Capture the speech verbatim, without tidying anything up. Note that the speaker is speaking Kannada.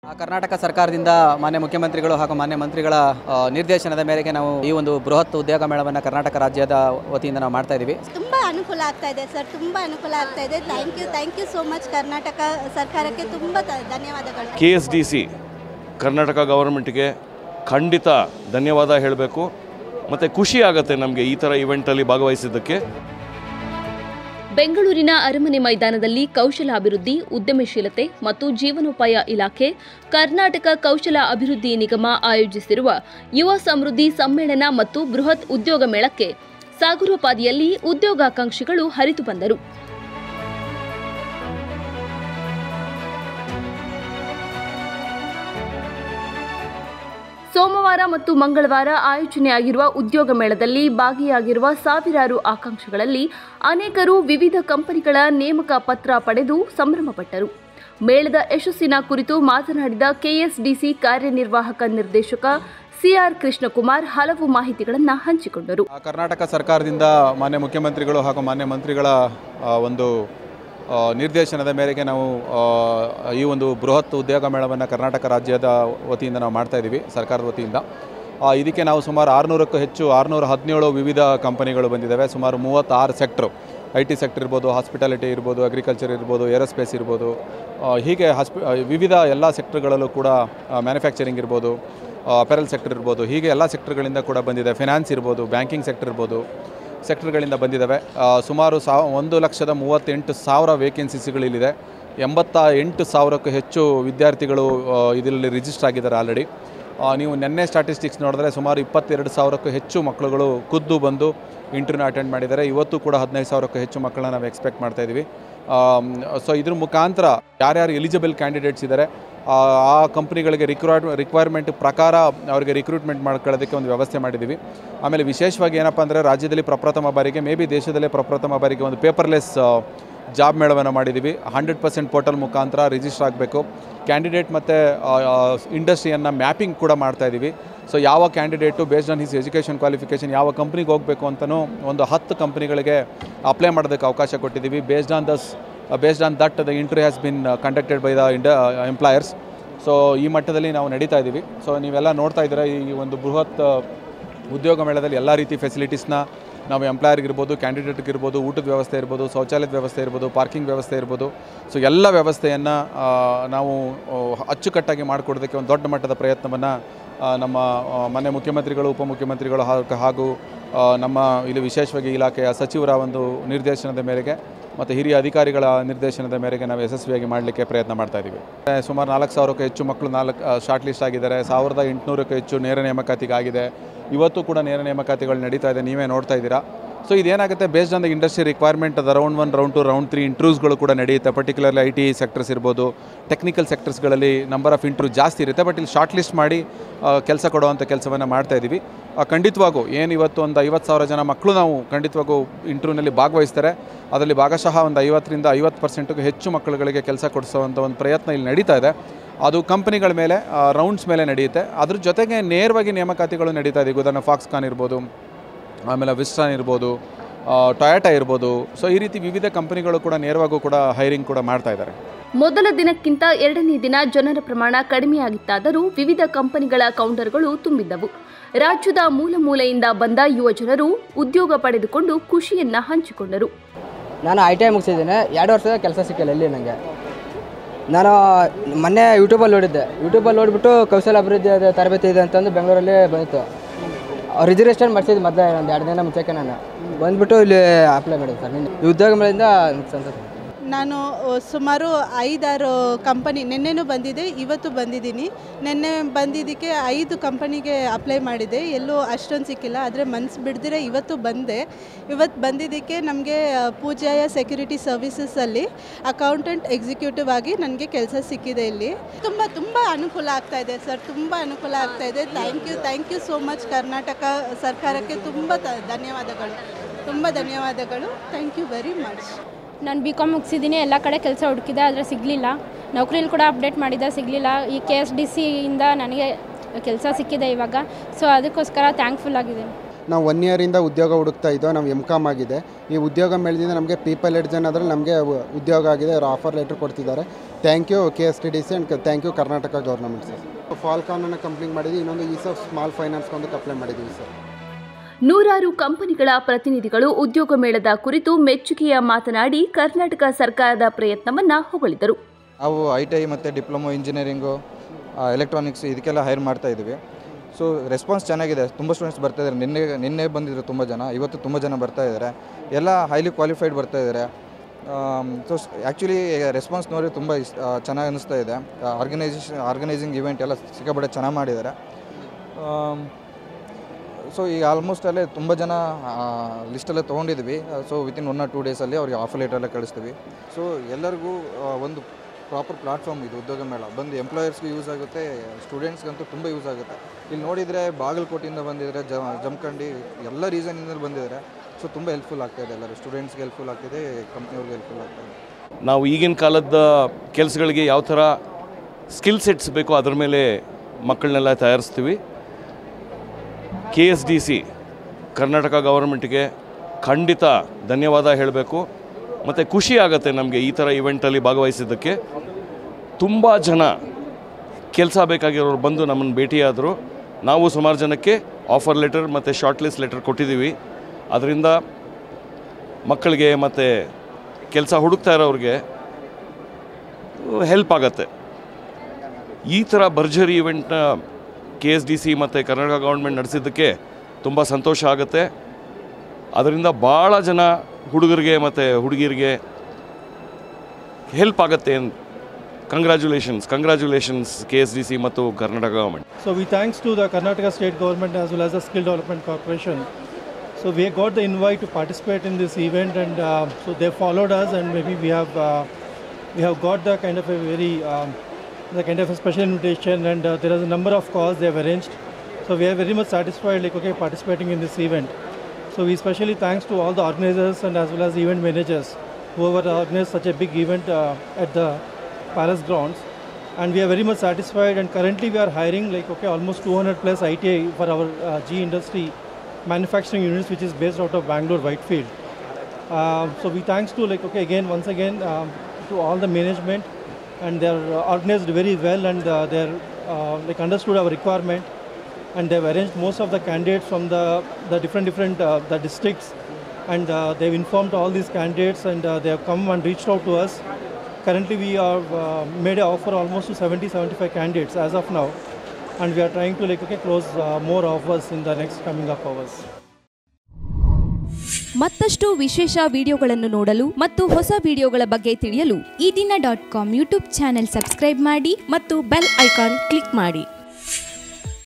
ಕರ್ನಾಟಕ ಸರ್ಕಾರದಿಂದ ಮಾನ್ಯ ಮುಖ್ಯಮಂತ್ರಿಗಳು ಹಾಗೂ ಮಾನ್ಯ ಮಂತ್ರಿಗಳ ನಿರ್ದೇಶನದ ಮೇರೆಗೆ ನಾವು ಈ ಒಂದು ಬೃಹತ್ ಉದ್ಯೋಗ ಮೇಳವನ್ನು ಕರ್ನಾಟಕ ರಾಜ್ಯದ ವತಿಯಿಂದ ನಾವು ಮಾಡ್ತಾ ಇದ್ದೀವಿ. ತುಂಬಾ ಅನುಕೂಲ ಆಗ್ತಾ ಇದೆ ಸರ್, ತುಂಬಾ ಅನುಕೂಲ ಆಗ್ತಾ ಇದೆ. Thank you thank you so much Karnataka ಸರ್ಕಾರಕ್ಕೆ ತುಂಬಾ ಧನ್ಯವಾದಗಳು. K S D C Karnataka ಗವರ್ಮೆಂಟ್ಗೆ ಖಂಡಿತ ಧನ್ಯವಾದ ಹೇಳಬೇಕು. ಮತ್ತು ಖುಷಿ ಆಗುತ್ತೆ ನಮಗೆ ಈ ಥರ ಇವೆಂಟಲ್ಲಿ ಭಾಗವಹಿಸಿದ್ದಕ್ಕೆ. ಬೆಂಗಳೂರಿನ ಅರಮನೆ ಮೈದಾನದಲ್ಲಿ ಕೌಶಲ ಅಭಿವೃದ್ಧಿ, ಉದ್ಯಮಶೀಲತೆ ಮತ್ತು ಜೀವನೋಪಾಯ ಇಲಾಖೆ, ಕರ್ನಾಟಕ ಕೌಶಲ ಅಭಿವೃದ್ಧಿ ನಿಗಮ ಆಯೋಜಿಸಿರುವ ಯುವ ಸಮೃದ್ಧಿ ಸಮ್ಮೇಳನ ಮತ್ತು ಬೃಹತ್ ಉದ್ಯೋಗ ಮೇಳಕ್ಕೆ ಸಾಗರೋಪಾದಿಯಲ್ಲಿ ಉದ್ಯೋಗಾಕಾಂಕ್ಷಿಗಳು ಹರಿದು ಬಂದರು. ಸೋಮವಾರ ಮತ್ತು ಮಂಗಳವಾರ ಆಯೋಜನೆಯಾಗಿರುವ ಉದ್ಯೋಗ ಮೇಳದಲ್ಲಿ ಭಾಗಿಯಾಗಿರುವ ಸಾವಿರಾರು ಆಕಾಂಕ್ಷಿಗಳಲ್ಲಿ ಅನೇಕರು ವಿವಿಧ ಕಂಪನಿಗಳ ನೇಮಕ ಪತ್ರ ಪಡೆದು ಸಂಭ್ರಮಪಟ್ಟರು. ಮೇಳದ ಯಶಸ್ಸಿನ ಕುರಿತು ಮಾತನಾಡಿದ ಕೆಎಸ್ಡಿಸಿ ಕಾರ್ಯನಿರ್ವಾಹಕ ನಿರ್ದೇಶಕ ಸಿಆರ್ ಕೃಷ್ಣಕುಮಾರ್ ಹಲವು ಮಾಹಿತಿಗಳನ್ನು ಹಂಚಿಕೊಂಡರು. ಕರ್ನಾಟಕ ಸರ್ಕಾರದಿಂದ ಮಾನ್ಯ ಮುಖ್ಯಮಂತ್ರಿಗಳು ಹಾಗೂ ಮಾನ್ಯ ಮಂತ್ರಿಗಳ ಒಂದು ನಿರ್ದೇಶನದ ಮೇರೆಗೆ ನಾವು ಈ ಒಂದು ಬೃಹತ್ ಉದ್ಯೋಗ ಮೇಳವನ್ನು ಕರ್ನಾಟಕ ರಾಜ್ಯದ ವತಿಯಿಂದ ನಾವು ಮಾಡ್ತಾ ಇದ್ದೀವಿ, ಸರ್ಕಾರದ ವತಿಯಿಂದ. ಇದಕ್ಕೆ ನಾವು ಸುಮಾರು ಆರುನೂರಕ್ಕೂ ಹೆಚ್ಚು ಆರುನೂರ ಹದಿನೇಳು ವಿವಿಧ ಕಂಪನಿಗಳು ಬಂದಿದ್ದಾವೆ. ಸುಮಾರು ಮೂವತ್ತಾರು ಸೆಕ್ಟ್ರು, ಐ ಟಿ ಸೆಕ್ಟರ್ ಇರ್ಬೋದು, ಹಾಸ್ಪಿಟಾಲಿಟಿ ಇರ್ಬೋದು, ಅಗ್ರಿಕಲ್ಚರ್ ಇರ್ಬೋದು, ಏರೋಸ್ಪೇಸ್ ಇರ್ಬೋದು, ಹೀಗೆ ಹಾಸ್ಪಿ ವಿವಿಧ ಎಲ್ಲ ಸೆಕ್ಟರ್ಗಳಲ್ಲೂ ಕೂಡ ಮ್ಯಾನುಫ್ಯಾಕ್ಚರಿಂಗ್ ಇರ್ಬೋದು, ಅಪೆರಲ್ ಸೆಕ್ಟರ್ ಇರ್ಬೋದು, ಹೀಗೆ ಎಲ್ಲ ಸೆಕ್ಟರ್ಗಳಿಂದ ಕೂಡ ಬಂದಿದೆ. ಫಿನಾನ್ಸ್ ಇರ್ಬೋದು, ಬ್ಯಾಂಕಿಂಗ್ ಸೆಕ್ಟರ್ ಇರ್ಬೋದು, ಸೆಕ್ಟರ್ಗಳಿಂದ ಬಂದಿದ್ದಾವೆ. ಸುಮಾರು ಸಾವ ಒಂದು ಲಕ್ಷದ ಮೂವತ್ತೆಂಟು ಸಾವಿರ ವೇಕೆನ್ಸಿಸ್ಗಳಿದೆ. ಎಂಬತ್ತ ಎಂಟು ಸಾವಿರಕ್ಕೂ ಹೆಚ್ಚು ವಿದ್ಯಾರ್ಥಿಗಳು ಇದರಲ್ಲಿ ರಿಜಿಸ್ಟರ್ ಆಗಿದ್ದಾರೆ ಆಲ್ರೆಡಿ. ನೀವು ನಿನ್ನೆ ಸ್ಟಾಟಿಸ್ಟಿಕ್ಸ್ ನೋಡಿದ್ರೆ ಸುಮಾರು ಇಪ್ಪತ್ತೆರಡು ಸಾವಿರಕ್ಕೂ ಹೆಚ್ಚು ಮಕ್ಕಳುಗಳು ಖುದ್ದು ಬಂದು ಇಂಟರ್ವ್ಯೂನ ಅಟೆಂಡ್ ಮಾಡಿದ್ದಾರೆ. ಇವತ್ತು ಕೂಡ ಹದಿನೈದು ಸಾವಿರಕ್ಕೂ ಹೆಚ್ಚು ಮಕ್ಕಳನ್ನ ನಾವು ಎಕ್ಸ್ಪೆಕ್ಟ್ ಮಾಡ್ತಾಯಿದ್ದೀವಿ. ಸೊ ಇದ್ರ ಮುಖಾಂತರ ಯಾರ್ಯಾರು ಎಲಿಜಿಬಲ್ ಕ್ಯಾಂಡಿಡೇಟ್ಸ್ ಇದ್ದಾರೆ ಆ ಕಂಪ್ನಿಗಳಿಗೆ ರಿಕ್ವೈರ್ ರಿಕ್ವೈರ್ಮೆಂಟ್ ಪ್ರಕಾರ ಅವರಿಗೆ ರಿಕ್ರೂಟ್ಮೆಂಟ್ ಮಾಡ್ಕೊಳ್ಳೋದಕ್ಕೆ ಒಂದು ವ್ಯವಸ್ಥೆ ಮಾಡಿದ್ದೀವಿ. ಆಮೇಲೆ ವಿಶೇಷವಾಗಿ ಏನಪ್ಪ ಅಂದರೆ ರಾಜ್ಯದಲ್ಲಿ ಪ್ರಪ್ರಥಮ ಬಾರಿಗೆ, ಮೇ ಬಿ ದೇಶದಲ್ಲೇ ಪ್ರಪ್ರಥಮ ಬಾರಿಗೆ ಒಂದು ಪೇಪರ್ಲೆಸ್ ಜಾಬ್ ಮೇಳವನ್ನು ಮಾಡಿದ್ದೀವಿ. ಹಂಡ್ರೆಡ್ ಪರ್ಸೆಂಟ್ ಪೋರ್ಟಲ್ ಮುಖಾಂತರ ರಿಜಿಸ್ಟರ್ ಆಗಬೇಕು. ಕ್ಯಾಂಡಿಡೇಟ್ ಮತ್ತು ಇಂಡಸ್ಟ್ರಿಯನ್ನು ಮ್ಯಾಪಿಂಗ್ ಕೂಡ ಮಾಡ್ತಾಯಿದ್ದೀವಿ. ಸೊ ಯಾವ candidate based on his education qualification ಯಾವ ಕಂಪ್ನಿಗೆ ಹೋಗಬೇಕು ಅಂತಲೂ ಒಂದು ಹತ್ತು ಕಂಪ್ನಿಗಳಿಗೆ ಅಪ್ಲೈ ಮಾಡೋದಕ್ಕೆ ಅವಕಾಶ ಕೊಟ್ಟಿದ್ದೀವಿ. Based on thus based on that the interview has been conducted by the ಇಂಡ ಎಂಪ್ಲಾಯರ್ಸ್. ಸೊ ಈ ಮಟ್ಟದಲ್ಲಿ ನಾವು ನಡೀತಾ ಇದ್ದೀವಿ. ಸೊ ನೀವೆಲ್ಲ ನೋಡ್ತಾ ಇದ್ದೀರಾ, ಈ ಒಂದು ಬೃಹತ್ ಉದ್ಯೋಗ ಮೇಳದಲ್ಲಿ ಎಲ್ಲ ರೀತಿ ಫೆಸಿಲಿಟೀಸ್ನ ನಾವು ಎಂಪ್ಲಾಯರ್ಗಿರ್ಬೋದು, ಕ್ಯಾಂಡಿಡೇಟ್ಗಿರ್ಬೋದು, ಊಟದ ವ್ಯವಸ್ಥೆ ಇರ್ಬೋದು, ಶೌಚಾಲಯದ ವ್ಯವಸ್ಥೆ ಇರ್ಬೋದು, ಪಾರ್ಕಿಂಗ್ ವ್ಯವಸ್ಥೆ ಇರ್ಬೋದು. ಸೊ ಎಲ್ಲ ವ್ಯವಸ್ಥೆಯನ್ನು ನಾವು ಅಚ್ಚುಕಟ್ಟಾಗಿ ಮಾಡಿಕೊಡೋದಕ್ಕೆ ಒಂದು ದೊಡ್ಡ ಮಟ್ಟದ ಪ್ರಯತ್ನವನ್ನು ನಮ್ಮ ಮಾನ್ಯ ಮುಖ್ಯಮಂತ್ರಿಗಳು, ಉಪಮುಖ್ಯಮಂತ್ರಿಗಳು ಹಾಗೂ ನಮ್ಮ ಇಲ್ಲಿ ವಿಶೇಷವಾಗಿ ಇಲಾಖೆಯ ಸಚಿವರ ಒಂದು ನಿರ್ದೇಶನದ ಮೇರೆಗೆ ಮತ್ತು ಹಿರಿಯ ಅಧಿಕಾರಿಗಳ ನಿರ್ದೇಶನದ ಮೇರೆಗೆ ನಾವು ಯಶಸ್ವಿಯಾಗಿ ಮಾಡಲಿಕ್ಕೆ ಪ್ರಯತ್ನ ಮಾಡ್ತಾ ಇದ್ದೀವಿ. ಸುಮಾರು ನಾಲ್ಕು ಸಾವಿರಕ್ಕೂ ಹೆಚ್ಚು ಮಕ್ಕಳು ನಾಲ್ಕು ಶಾರ್ಟ್ ಲಿಸ್ಟ್ ಆಗಿದ್ದಾರೆ. ಸಾವಿರದ ಎಂಟುನೂರಕ್ಕೂ ಹೆಚ್ಚು ನೇರ ನೇಮಕಾತಿಗಾಗಿದೆ. ಇವತ್ತು ಕೂಡ ನೇರ ನೇಮಕಾತಿಗಳು ನಡೀತಾ ಇದೆ, ನೀವೇ ನೋಡ್ತಾ ಇದ್ದೀರಾ. ಸೊ ಇದೇನಾಗುತ್ತೆ, based on the industry requirement ಅದು round one, round two, round three ಇಂಟ್ರೂಸ್ಗಳು ಕೂಡ ನಡೆಯುತ್ತೆ. ಪರ್ಟಿಕ್ಯುಲರ್ಲಿ ಐ ಟಿ ಸೆಕ್ಟರ್ಸ್ ಇರ್ಬೋದು, ಟೆಕ್ನಿಕಲ್ ಸೆಕ್ಟರ್ಸ್ಗಳಲ್ಲಿ ನಂಬರ್ ಆಫ್ ಇಂಟ್ರೂ ಜಾಸ್ತಿ ಇರುತ್ತೆ. ಬಟ್ ಇಲ್ಲಿ ಶಾರ್ಟ್ ಲಿಸ್ಟ್ ಮಾಡಿ ಕೆಲಸ ಕೊಡುವಂಥ ಕೆಲಸವನ್ನು ಮಾಡ್ತಾಯಿದ್ದೀವಿ. ಖಂಡಿತವಾಗೂ ಏನು ಇವತ್ತು ಒಂದು ಐವತ್ತು ಸಾವಿರ ಜನ ಮಕ್ಕಳು ನಾವು ಖಂಡಿತವಾಗೂ ಇಂಟ್ರ್ಯೂನಲ್ಲಿ ಭಾಗವಹಿಸ್ತಾರೆ. ಅದರಲ್ಲಿ ಭಾಗಶಃ ಒಂದು ಐವತ್ತರಿಂದ ಐವತ್ತು ಪರ್ಸೆಂಟ್ಗೂ ಹೆಚ್ಚು ಮಕ್ಕಳುಗಳಿಗೆ ಕೆಲಸ ಕೊಡಿಸುವಂಥ ಒಂದು ಪ್ರಯತ್ನ ಇಲ್ಲಿ ನಡೀತಾ ಇದೆ. ಅದು ಕಂಪನಿಗಳ ಮೇಲೆ, ರೌಂಡ್ಸ್ ಮೇಲೆ ನಡೆಯುತ್ತೆ. ಅದ್ರ ಜೊತೆಗೆ ನೇರವಾಗಿ ನೇಮಕಾತಿಗಳು ನಡೀತಾ ಇದೆ. ಉದಾಹರಣೆ ಫಾಕ್ಸ್ಕಾನ್ ಇರ್ಬೋದು, ಆಮೇಲೆ ವಿಸ್ಟಾನ್ ಇರ್ಬೋದು, ಟೊಯಾಟಾ ಇರ್ಬೋದು. ಸೊ ಈ ರೀತಿ ವಿವಿಧ ಕಂಪನಿಗಳು ಕೂಡ ನೇರವಾಗೂ ಕೂಡ ಹೈರಿಂಗ್ ಕೂಡ ಮಾಡ್ತಾ ಇದ್ದಾರೆ. ಮೊದಲ ದಿನಕ್ಕಿಂತ ಎರಡನೇ ದಿನ ಜನರ ಪ್ರಮಾಣ ಕಡಿಮೆಯಾಗಿತ್ತಾದರೂ ವಿವಿಧ ಕಂಪನಿಗಳ ಕೌಂಟರ್ಗಳು ತುಂಬಿದ್ದವು. ರಾಜ್ಯದ ಮೂಲ ಮೂಲೆಯಿಂದ ಬಂದ ಯುವ ಜನರು ಉದ್ಯೋಗ ಪಡೆದುಕೊಂಡು ಖುಷಿಯನ್ನ ಹಂಚಿಕೊಂಡರು. ನಾನು ಐ ಟಿ ಐ ಮುಗಿಸಿದ್ದೇನೆ. ಎರಡು ವರ್ಷದ ಕೆಲಸ ಸಿಕ್ಕಿಲ್ಲ ಇಲ್ಲಿ ನನಗೆ. ನಾನು ಮೊನ್ನೆ ಯೂಟ್ಯೂಬಲ್ಲಿ ನೋಡಿದ್ದೆ. ಯೂಟ್ಯೂಬಲ್ಲಿ ನೋಡಿಬಿಟ್ಟು ಕೌಶಲ ಅಭಿವೃದ್ಧಿ ತರಬೇತಿ ಇದೆ ಅಂತಂದು ಬೆಂಗಳೂರಲ್ಲಿ ಬಂದಿತ್ತು. ರಿಸರ್ವೇಷನ್ ಮಾಡಿಸಿದ್ದು ಮೊದಲೇ ಒಂದು ಎರಡು ದಿನ ಮುಂಚೆಗೆ ನಾನು ಬಂದುಬಿಟ್ಟು ಇಲ್ಲಿ ಅಪ್ಲೈ ಮಾಡಿದ್ದೆ ಸರ್. ನಿನ್ನೆ ಈ ಉದ್ಯೋಗ ಮೇಳದಿಂದ ಸಂತೋಷ. ನಾನು ಸುಮಾರು ಐದಾರು ಕಂಪನಿ ನಿನ್ನೆನೂ ಬಂದಿದೆ, ಇವತ್ತು ಬಂದಿದ್ದೀನಿ. ನಿನ್ನೆ ಬಂದಿದ್ದಕ್ಕೆ ಐದು ಕಂಪನಿಗೆ ಅಪ್ಲೈ ಮಾಡಿದೆ, ಎಲ್ಲೂ ಅಷ್ಟೊಂದು ಸಿಕ್ಕಿಲ್ಲ. ಆದರೆ ಮನಸ್ಸು ಬಿಡ್ದಿರೆ ಇವತ್ತು ಬಂದೆ. ಇವತ್ತು ಬಂದಿದ್ದಕ್ಕೆ ನಮಗೆ ಪೂಜಾಯ ಸೆಕ್ಯೂರಿಟಿ ಸರ್ವಿಸಸಲ್ಲಿ ಅಕೌಂಟೆಂಟ್ ಎಕ್ಸಿಕ್ಯೂಟಿವ್ ಆಗಿ ನನಗೆ ಕೆಲಸ ಸಿಕ್ಕಿದೆ. ಇಲ್ಲಿ ತುಂಬ ತುಂಬ ಅನುಕೂಲ ಆಗ್ತಾ ಇದೆ ಸರ್, ತುಂಬ ಅನುಕೂಲ ಆಗ್ತಾ ಇದೆ. Thank you thank you so much Karnataka ಸರ್ಕಾರಕ್ಕೆ ತುಂಬ ಧನ್ಯವಾದಗಳು, ತುಂಬ ಧನ್ಯವಾದಗಳು. Thank you very much. ನಾನು ಬಿ ಕಾಮ್ ಮುಗಿಸಿದ್ದೀನಿ. ಎಲ್ಲ ಕಡೆ ಕೆಲಸ ಹುಡುಕಿದೆ, ಆದರೆ ಸಿಗಲಿಲ್ಲ. ನೌಕರಿಲಿ ಕೂಡ ಅಪ್ಡೇಟ್ ಮಾಡಿದ್ದೆ, ಸಿಗಲಿಲ್ಲ. ಈ ಕೆ ಎಸ್ ಡಿ ಸಿಯಿಂದ ನನಗೆ ಕೆಲಸ ಸಿಕ್ಕಿದೆ ಇವಾಗ. ಸೊ ಅದಕ್ಕೋಸ್ಕರ ಥ್ಯಾಂಕ್ಫುಲ್ ಆಗಿದ್ದೀನಿ. ನಾವು ಒನ್ ಇಯರಿಂದ ಉದ್ಯೋಗ ಹುಡುಕ್ತಾ ಇದ್ದೋ. ನಾವು ಎಮ್ ಕಾಮ್ ಆಗಿದೆ. ಈ ಉದ್ಯೋಗ ಮೇಳದಿಂದ ನಮಗೆ ಪೀಪಲ್ ಎಡ್ ಜನ ಅದರಲ್ಲಿ ನಮಗೆ ಉದ್ಯೋಗ ಆಗಿದೆ. ಅವರು ಆಫರ್ ಲೆಟರ್ ಕೊಡ್ತಿದ್ದಾರೆ. Thank you K S T D C and thank you Karnataka government sir. ಫಾಲ್ಕಾನನ್ನು ಕಂಪ್ಲೀಟ್ ಮಾಡಿದ್ವಿ. ಇನ್ನೊಂದು ಈ ಸರ್ ಸ್ಮಾಲ್ ಫೈನಾನ್ಸ್ಗೊಂದು ಅಪ್ಲೈ ಮಾಡಿದ್ದೀವಿ ಸರ್. ನೂರಾರು ಕಂಪನಿಗಳ ಪ್ರತಿನಿಧಿಗಳು ಉದ್ಯೋಗ ಮೇಳದ ಕುರಿತು ಮೆಚ್ಚುಗೆಯ ಮಾತನಾಡಿ ಕರ್ನಾಟಕ ಸರ್ಕಾರದ ಪ್ರಯತ್ನವನ್ನ ಹೊಗಳಿದರು. ನಾವು ಐ ಟಿ ಐ ಮತ್ತು ಡಿಪ್ಲೊಮೊ ಇಂಜಿನಿಯರಿಂಗು, ಎಲೆಕ್ಟ್ರಾನಿಕ್ಸ್ ಇದಕ್ಕೆಲ್ಲ ಹೈರ್ ಮಾಡ್ತಾ ಇದ್ದೀವಿ. ಸೊ ರೆಸ್ಪಾನ್ಸ್ ಚೆನ್ನಾಗಿದೆ. ತುಂಬ ಸ್ಟೂಡೆಂಟ್ಸ್ ಬರ್ತಾ ಇದ್ದಾರೆ. ನಿನ್ನೆ ನಿನ್ನೆ ಬಂದಿದ್ರು ತುಂಬ ಜನ, ಇವತ್ತು ತುಂಬ ಜನ ಬರ್ತಾ ಇದ್ದಾರೆ. ಎಲ್ಲ ಹೈಲಿ ಕ್ವಾಲಿಫೈಡ್ ಬರ್ತಾ ಇದ್ದಾರೆ. ಸೊ ಆ್ಯಕ್ಚುಲಿ ರೆಸ್ಪಾನ್ಸ್ ನೋಡಿ ತುಂಬ ಇಷ್ಟ ಚೆನ್ನಾಗಿ ಅನ್ನಿಸ್ತಾ ಇದೆ. ಆರ್ಗನೈಸೇಷನ್ ಆರ್ಗನೈಸಿಂಗ್ ಇವೆಂಟ್ ಎಲ್ಲ ಸಿಕ್ಕಾಪಟ್ಟೆ ಚೆನ್ನಾಗಿ ಮಾಡಿದ್ದಾರೆ. ಸೊ ಈಗ ಆಲ್ಮೋಸ್ಟ್ ಅಲ್ಲೇ ತುಂಬ ಜನ ಲಿಸ್ಟಲ್ಲೇ ತೊಗೊಂಡಿದ್ವಿ. So within one or two ಡೇಸಲ್ಲಿ ಅವ್ರಿಗೆ ಆಫರ್ ಲೆಟರ್ ಎಲ್ಲ ಕಳಿಸ್ತೀವಿ. ಸೊ ಎಲ್ಲರಿಗೂ ಒಂದು ಪ್ರಾಪರ್ ಪ್ಲಾಟ್ಫಾರ್ಮ್ ಇದು ಉದ್ಯೋಗ ಮೇಳ. ಬಂದು ಎಂಪ್ಲಾಯರ್ಸ್ಗೂ ಯೂಸ್ ಆಗುತ್ತೆ, ಸ್ಟೂಡೆಂಟ್ಸ್ಗಂತೂ ತುಂಬ ಯೂಸ್ ಆಗುತ್ತೆ. ಇಲ್ಲಿ ನೋಡಿದರೆ ಬಾಗಲಕೋಟೆಯಿಂದ ಬಂದಿದ್ದಾರೆ, ಜ ಜಮಖಂಡಿ ಎಲ್ಲ ರೀಸನ್ನಿಂದ ಬಂದಿದ್ದಾರೆ. ಸೊ ತುಂಬ ಹೆಲ್ಪ್ಫುಲ್ ಆಗ್ತಾಯಿದೆ. ಎಲ್ಲರೂ ಸ್ಟೂಡೆಂಟ್ಸ್ಗೆ ಹೆಲ್ಪ್ಫುಲ್ ಆಗ್ತಿದೆ, ಕಂಪ್ನಿಯವ್ರಿಗೆ ಹೆಲ್ಪ್ಫುಲ್ ಆಗ್ತಾಯಿದೆ. ನಾವು ಈಗಿನ ಕಾಲದ ಕೆಲಸಗಳಿಗೆ ಯಾವ ಥರ ಸ್ಕಿಲ್ ಸೆಟ್ಸ್ ಬೇಕೋ ಅದ್ರ ಮೇಲೆ ಮಕ್ಕಳನ್ನೆಲ್ಲ ತಯಾರಿಸ್ತೀವಿ. K S D C Karnataka ಗೌರ್ಮೆಂಟ್ಗೆ ಖಂಡಿತ ಧನ್ಯವಾದ ಹೇಳಬೇಕು. ಮತ್ತು ಖುಷಿ ಆಗುತ್ತೆ ನಮಗೆ ಈ ಥರ ಇವೆಂಟಲ್ಲಿ ಭಾಗವಹಿಸಿದ್ದಕ್ಕೆ. ತುಂಬ ಜನ ಕೆಲಸ ಬೇಕಾಗಿರೋರು ಬಂದು ನಮ್ಮನ್ನು ಭೇಟಿಯಾದರು. ನಾವು ಸುಮಾರು ಜನಕ್ಕೆ ಆಫರ್ ಲೆಟರ್ ಮತ್ತು ಶಾರ್ಟ್ ಲಿಸ್ಟ್ ಲೆಟರ್ ಕೊಟ್ಟಿದ್ದೀವಿ. ಅದರಿಂದ ಮಕ್ಕಳಿಗೆ ಮತ್ತು ಕೆಲಸ ಹುಡುಕ್ತಾ ಇರೋರಿಗೆ ಹೆಲ್ಪ್ ಆಗುತ್ತೆ. ಈ ಥರ ಭರ್ಜರಿ ಇವೆಂಟ್ನ ಕೆ ಎಸ್ ಡಿ ಸಿ ಮತ್ತು ಕರ್ನಾಟಕ ಗೌರ್ಮೆಂಟ್ ನಡೆಸಿದ್ದಕ್ಕೆ ತುಂಬ ಸಂತೋಷ ಆಗುತ್ತೆ. ಅದರಿಂದ ಭಾಳ ಜನ ಹುಡುಗರಿಗೆ ಮತ್ತು ಹುಡುಗಿರಿಗೆ ಹೆಲ್ಪ್ ಆಗುತ್ತೆ. Congratulations congratulations K S D C ಮತ್ತು Karnataka government. So we thanks to the Karnataka State Government as well as the Skill Development Corporation. So we got the invite to participate in this event, and uh, so they followed us, and maybe we have uh, we have got the kind of a very um, the kind of a special invitation, and uh, there is a number of calls they have arranged. So we are very much satisfied, like okay, participating in this event. So we especially thanks to all the organizers and as well as the event managers whoever organized such a big event uh, at the Palace grounds. And we are very much satisfied, and currently we are hiring like okay almost two hundred plus I T I for our uh, G industry manufacturing units, which is based out of Bangalore Whitefield. Uh, so we thanks to like okay again once again um, to all the management, and they are uh, organized very well, and uh, they are uh, like understood our requirement, and they have arranged most of the candidates from the the different different uh, the districts, and uh, they have informed all these candidates, and uh, they have come and reached out to us. Currently we have uh, made an offer almost to seventy to seventy-five candidates as of now, and we are trying to like okay close uh, more offers in the next coming up hours. ಮತ್ತಷ್ಟು ವಿಶೇಷ ವಿಡಿಯೋಗಳನ್ನು ನೋಡಲು ಮತ್ತು ಹೊಸ ವಿಡಿಯೋಗಳ ಬಗ್ಗೆ ತಿಳಿಯಲು ಈ ದಿನ dot com YouTube channel subscribe ಮಾಡಿ ಮತ್ತು ಬೆಲ್ ಐಕಾನ್ ಕ್ಲಿಕ್ ಮಾಡಿ.